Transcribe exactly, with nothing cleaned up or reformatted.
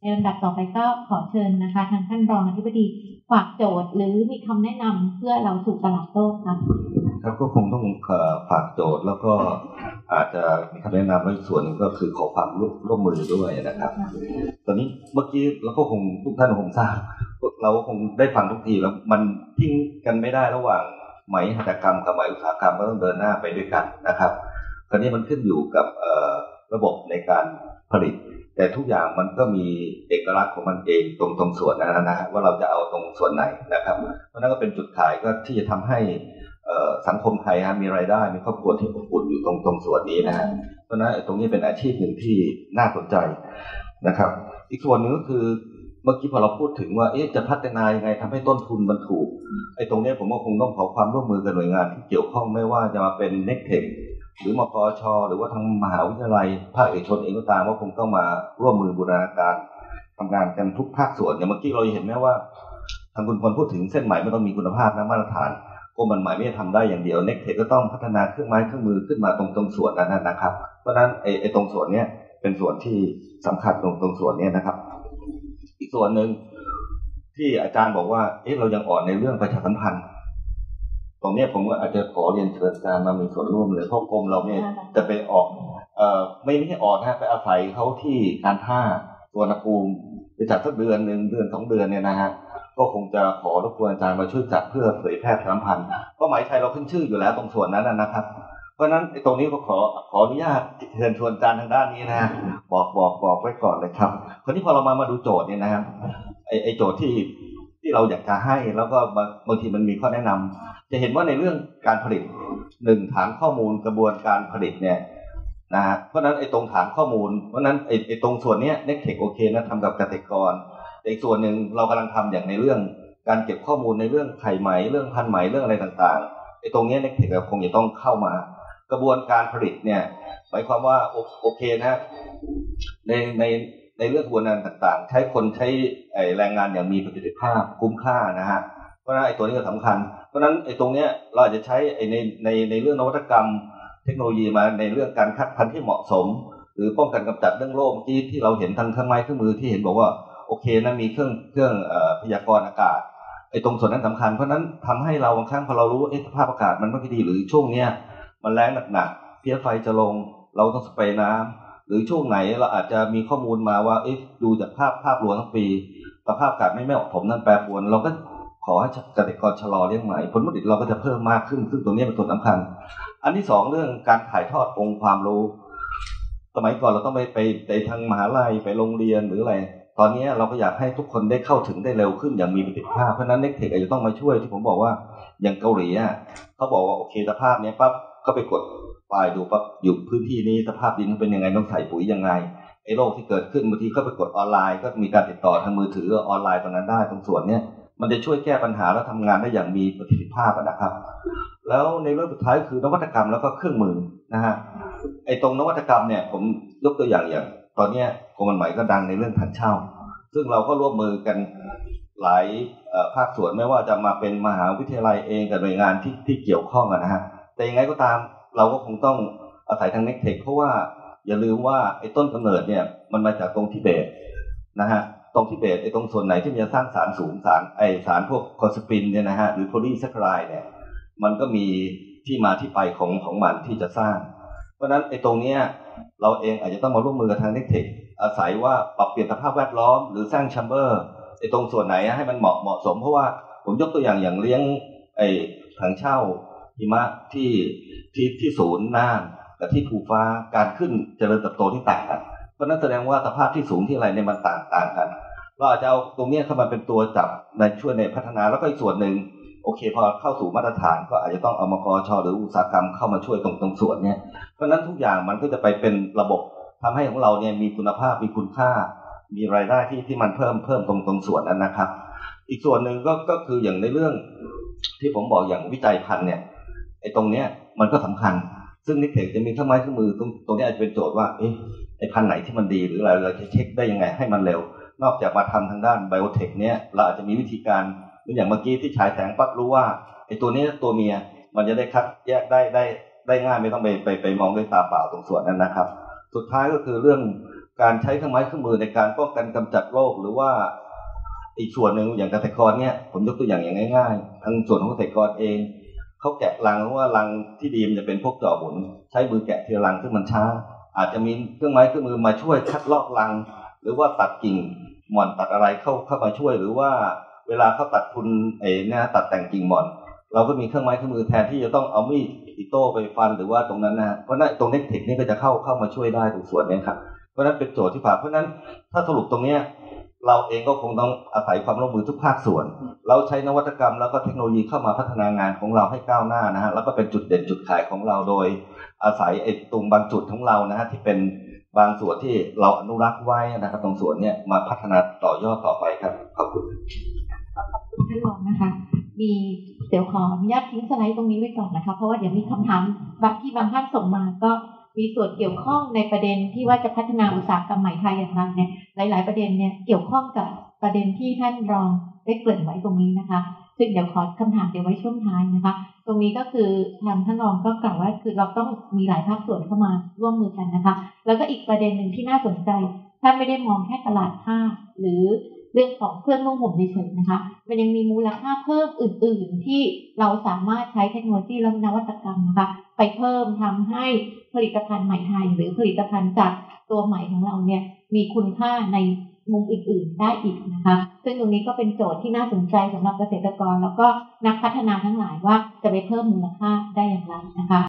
ในลำดับต่อไปก็ขอเชิญนะคะทางท่านรองอธิบดีฝากโจทย์หรือมีคำแนะนำเพื่อเราสู่ตลาดโลกครับครับก็คงต้องฝากโจทย์แล้วก็อาจจะมีคำแนะนำในส่วนหนึ่งก็คือขอความร่วมมือด้วยนะครับตอนนี้เมื่อกี้เราก็คงทุกท่านคงทราบเราคงได้ฟังทุกทีแล้วมันทิ้งกันไม่ได้ระหว่างไหมหัตถกรรมกับไหมอุตสาหกรรมก็ต้องเดินหน้าไปด้วยกันนะครับคราวนี้มันขึ้นอยู่กับระบบในการผลิตแต่ทุกอย่างมันก็มีเอกลักษณ์ของมันเองตรงตรงส่วนนั้นนะฮะว่าเราจะเอาตรงส่วนไหนนะครับเพราะนั้นก็เป็นจุดขายก็ที่จะทำให้สังคมไทยมีรายได้มีครอบครัวที่อบอุ่นอยู่ตรงตรงส่วนนี้นะฮะเพราะนั้นตรงนี้เป็นอาชีพหนึ่งที่น่าสนใจนะครับอีกส่วนหนึ่งก็คือเมื่อกี้พอเราพูดถึงว่าเอ๊ะจะพัฒนายังไงทำให้ต้นทุนมันถูกไอ้ตรงนี้ผมก็คงต้องขอความร่วมมือกับหน่วยงานที่เกี่ยวข้องไม่ว่าจะมาเป็นเน็กเทคหรือมกช.หรือว่าทางมหาวิทยาลัยภาคเอกชนเองก็ตามว่าคงต้องมาร่วมมือบูรณาการทำงานกันทุกภาคส่วนอย่างเมื่อกี้เราเห็นไหมว่าทางคุณพลพูดถึงเส้นไหมไม่ต้องมีคุณภาพนะมาตรฐานกรมไหมไม่ได้ทำได้อย่างเดียวเน็กเทคก็ต้องพัฒนาเครื่องไม้เครื่องมือขึ้นมาตรงตรงส่วนนั้นนะครับเพราะฉะนั้นไอ้ไอ้ตรงส่วนนี้เป็นส่วนที่สำคัญตรงตรงส่วนนี้นะครับอีกส่วนหนึ่งที่อาจารย์บอกว่าเอ๊ะเรายังอ่อนในเรื่องประชาสัมพันธ์ตรงนี้ผมก็อาจจะขอเรียนเชิญอาจารย์มามีส่วนร่วมเลยเพราะกรมเราเนี่ยจะไปออกเอ่อไม่ไม่ใช่ออกนะไปอาศัยเขาที่การท่าสุวรรณภูมิไปจัดสักเดือนหนึ่งเดือนสองเดือนเนี่ยนะฮะก็คงจะขอรบกวนอาจารย์มาช่วยจัดเพื่อเผยแพร่ประชาสัมพันธ์เพราะไหมไทยเราขึ้นชื่ออยู่แล้วตรงส่วนนั้นนะครับเพราะฉะนั้นตรงนี้ก็ขอขออนุญาตเชิญชวนอาจารย์ทางด้านนี้นะบอกบอกบอกไว้ก่อนเลยครับคราวนี้พอเรามามาดูโจทย์เนี่ยนะครับไอไอโจทย์ที่ที่เราอยากจะให้แล้วก็บางทีมันมีข้อแนะนำจะเห็นว่าในเรื่องการผลิตหนึ่งฐานข้อมูลกระบวนการผลิตเนี่ยนะฮะเพราะนั้นไอ้ตรงฐานข้อมูลเพราะนั้นไอ้ไอ้ตรงส่วนนี้เน็กเทคโอเคนะทำกับเกษตรกรแต่อีกส่วนหนึ่งเรากำลังทำอย่างในเรื่องการเก็บข้อมูลในเรื่องไข่ไหมเรื่องพันธุ์ไหมเรื่องอะไรต่างๆไอ้ตรงนี้เน็กเทคคงจะต้องเข้ามากระบวนการผลิตเนี่ยหมายความว่าโอเคนะในในในเรื่องกระบวนการต่างๆใช้คนใช้ไอ้แรงงานอย่างมีประสิทธิภาพคุ้มค่านะฮะเพราะฉะนั้นไอ้ตัวนี้ก็สำคัญเพราะฉะนั้นไอ้ตรงเนี้ยเราอาจจะใช้ไอ้ในในในเรื่องนวัตกรรมเทคโนโลยีมาในเรื่องการคัดพันธุ์ที่เหมาะสมหรือป้องกันกำจัดเรื่องโรคที่ที่เราเห็นทางเครื่องไม้เครื่องมือที่เห็นบอกว่าโอเคนะมีเครื่องเครื่องเอ่อพยากรณ์อากาศไอ้ตรงส่วนนั้นสำคัญเพราะนั้นทำให้เราบางครั้งพอเรารู้เอ๊ะสภาพอากาศมันไม่ดีหรือช่วงเนี้ยมันแรงหนักๆเพี้ยไฟจะลงเราต้องสเปรย์น้ำหรือช่วงไหนเราอาจจะมีข้อมูลมาว่าเอ๊ะดูจากภาพภาพรวมทั้งปีสภาพอากาศไม่ไม่เหมาะสมนั่นแปรปรวนเราก็ขอให้เกษตรกรชะลอเลี้ยงไหมผลผลิตเราก็จะเพิ่มมากขึ้นซึ่งตรงนี้เป็นตัวสำคัญอันที่สองเรื่องการถ่ายทอดองค์ความรู้สมัยก่อนเราต้องไปไปไปทางมหาลัยไปโรงเรียนหรืออะไรตอนนี้เราก็อยากให้ทุกคนได้เข้าถึงได้เร็วขึ้นอย่างมีประสิทธิภาพเพราะนั้นเน็กเทคอาจจะต้องมาช่วยที่ผมบอกว่าอย่างเกาหลีอ่ะเขาบอกว่าโอเคสภาพนี้ปั๊บก็ไปกดไปดูปั๊บอยู่พื้นที่นี้สภาพดินเป็นยังไงต้องใส่ปุ๋ยยังไงไอ้โรคที่เกิดขึ้นบางทีก็ไปกดออนไลน์ก็มีการติดต่อทางมือถือออนไลน์ตรงนั้นได้ตรงส่วนเนี้ยมันจะช่วยแก้ปัญหาและทำงานได้อย่างมีประสิทธิภาพนะครับแล้วในเรื่องสุดท้ายคือนวัตกรรมแล้วก็เครื่องมือนะฮะไอ้ตรงนวัตกรรมเนี่ยผมยกตัวอย่างอย่างตอนนี้กรมไหมก็ดังในเรื่องถังเช่าซึ่งเราก็ร่วมมือกันหลายภาคส่วนไม่ว่าจะมาเป็นมหาวิทยาลัยเองกับหน่วยงานที่ที่เกี่ยวข้องนะฮะแต่ยังไงก็ตามเราก็คงต้องอาศัยทางเน็กเทคเพราะว่าอย่าลืมว่าไอ้ต้นกำเนิดเนี่ยมันมาจากตรงทิเบตนะฮะตรงทิเบตไอ้ตรงส่วนไหนที่มันจะสร้างสารสูงสารไอสารพวกคอสปินเนี่ยนะฮะหรือโพลีแซคคาไรด์เนี่ยมันก็มีที่มาที่ไปของของมันที่จะสร้างเพราะฉะนั้นไอ้ตรงเนี้ยเราเองอาจจะต้องมาร่วมมือกับทางเน็กเทคอาศัยว่าปรับเปลี่ยนสภาพแวดล้อมหรือสร้างแชมเบอร์ไอ้ตรงส่วนไหนให้มันเหมาะเหมาะสมเพราะว่าผมยกตัวอย่างอย่างเลี้ยงไอ้ถังเช่าหิมะที่ที่ที่ศูนย์น่านกับที่ภูฟ้าการขึ้นเจริญเติบโตที่ต่างกันเพราะนั้นแสดงว่าสภาพที่สูงที่อะไรเนี่ยมันต่างต่างกันเราอาจจะเอาตรงนี้เข้ามาเป็นตัวจับในช่วยในพัฒนาแล้วก็อีกส่วนหนึ่งโอเคพอเข้าสู่มาตรฐานก็อาจจะต้องเอามกช.หรืออุตสาหกรรมเข้ามาช่วยตรงตรงส่วนนี้เพราะนั้นทุกอย่างมันก็จะไปเป็นระบบทำให้ของเราเนี่ยมีคุณภาพมีคุณค่ามีรายได้ที่ที่มันเพิ่มเพิ่มตรงตรงส่วนนั้นนะครับอีกส่วนหนึ่งก็ก็คืออย่างในเรื่องที่ผมบอกอย่างวิจัยพันธุ์เนี่ยไอ้ตรงเนี้ยมันก็สำคัญซึ่งนิเทคจะมีเครื่องไม้เครื่องมือตรงตรงนี้อาจจะเป็นโจทย์ว่าเอ๊ะไอ้พันธุ์ไหนที่มันดีหรืออะไรเราจะเช็คได้ยังไงให้มันเร็วนอกจากมาทำทางด้านไบโอเทคเนี้ยเราอาจจะมีวิธีการอย่างเมื่อกี้ที่ฉายแสงปั๊บรู้ว่าไอ้ตัวนี้ตัวเมียมันจะได้คัดแยกได้ได้ได้ง่ายไม่ต้องไปไปไปมองด้วยตาเปล่าตรงส่วนนั้นนะครับสุดท้ายก็คือเรื่องการใช้เครื่องไม้เครื่องมือในการป้องกันกำจัดโรคหรือว่าอีกส่วนหนึ่งอย่างเกษตรกรเนี่ยผมยกตัวอย่างอย่างง่ายๆทางส่วนของเกษตรกรเองเขาแกะรังว่ารังที่ดีมันจะเป็นพวกจ่อหมุนใช้มือแกะทีละรังซึ่งมันช้าอาจจะมีเครื่องไม้เครื่องมือมาช่วยคัดลอกรังหรือว่าตัดกิ่งหม่อนตัดอะไรเข้าเข้ามาช่วยหรือว่าเวลาเขาตัดคุณเอ๋เนี่ยตัดแต่งกิ่งหม่อนเราก็มีเครื่องไม้เครื่องมือแทนที่จะต้องเอามีดอิโต้ไปฟันหรือว่าตรงนั้นนะเพราะนั้นตรงเทคนิคนี้ก็จะเข้าเข้ามาช่วยได้ตรงส่วนนี้ครับเพราะนั้นเป็นโจทย์ที่ผ่านเพราะนั้นถ้าสรุปตรงนี้เราเองก็คงต้องอาศัยความร่วมมือทุกภาคส่วนเราใช้นวัตกรรมแล้วก็เทคโนโลยีเข้ามาพัฒนางานของเราให้ก้าวหน้านะฮะแล้วก็เป็นจุดเด่นจุดขายของเราโดยอาศัยไอ้ตรงบางจุดของเรานะฮะที่เป็นบางส่วนที่เราอนุรักษ์ไว้นะครับตรงส่วนเนี้ยมาพัฒนาต่อยอดต่อไปครับขอบคุณท่านรองนะคะมีเดี๋ยวขออนุญาตทิ้งสไลด์ตรงนี้ไว้ก่อนนะคะเพราะว่าเดี๋ยวมีคำถามบางที่บางท่านส่งมาก็มีส่วนเกี่ยวข้องในประเด็นที่ว่าจะพัฒนาอุตสาหกรรมไหมไทยอย่างไรเนี่ยหลายๆประเด็นเนี่ยเกี่ยวข้องกับประเด็นที่ท่านรองได้เกริ่นไว้ตรงนี้นะคะซึ่งเดี๋ยวขอคำถามเดี๋ยวไว้ช่วงท้ายนะคะตรงนี้ก็คือทางท่านรองก็กล่าวว่าคือเราต้องมีหลายภาคส่วนเข้ามาร่วมมือกันนะคะแล้วก็อีกประเด็นหนึ่งที่น่าสนใจท่านไม่ได้มองแค่ตลาดผ้าหรือเรื่องของเครื่องนุ่งห่มเฉยๆนะคะมันยังมีมูลค่าเพิ่มอื่นๆที่เราสามารถใช้เทคโนโลยีและนวัตกรรมนะคะไปเพิ่มทำให้ผลิตภัณฑ์ไหมไทยหรือผลิตภัณฑ์จากตัวไหมของเราเนี่ยมีคุณค่าในมุมอื่นๆได้อีกนะคะซึ่งตรงนี้ก็เป็นโจทย์ที่น่าสนใจสำหรับเกษตรกรแล้วก็นักพัฒนาทั้งหลายว่าจะไปเพิ่มมูลค่าได้อย่างไรนะคะ